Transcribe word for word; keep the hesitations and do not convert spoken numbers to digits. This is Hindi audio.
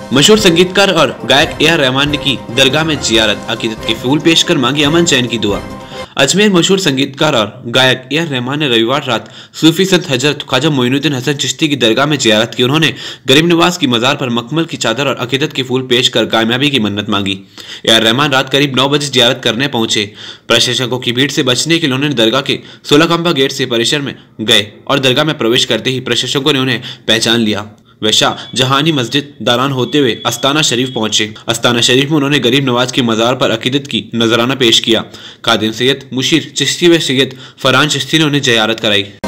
मशहूर संगीतकार और गायक ए आर रहमान ने की दरगाह में जियारत, अकीदत के फूल पेश कर मांगी अमन चैन की दुआ। अजमेर मशहूर संगीतकार और गायक ए आर रहमान ने रविवार रात सूफी संत हजरत ख्वाजा मोइनुद्दीन हसन चिश्ती की दरगाह में जियारत की। उन्होंने गरीब नवाज की मजार पर मखमल की चादर और अकीदत के फूल पेश कर कामयाबी की मन्नत मांगी। ए आर रहमान रात करीब नौ बजे जियारत करने पहुंचे। प्रशंसकों की भीड़ से बचने के लिए उन्होंने दरगाह के सोलह खंबा गेट से परिसर में गए और दरगाह में प्रवेश करते ही प्रशंसकों ने उन्हें पहचान लिया। वे शाह जहानी मस्जिद दारान होते हुए अस्ताना शरीफ पहुंचे। अस्ताना शरीफ में उन्होंने गरीब नवाज की मजार पर अकीदत की नजराना पेश किया। कादिम सैयद मुशीर चिश्ती व सैयद फरहान चिश्ती ने उन्हें जियारत कराई।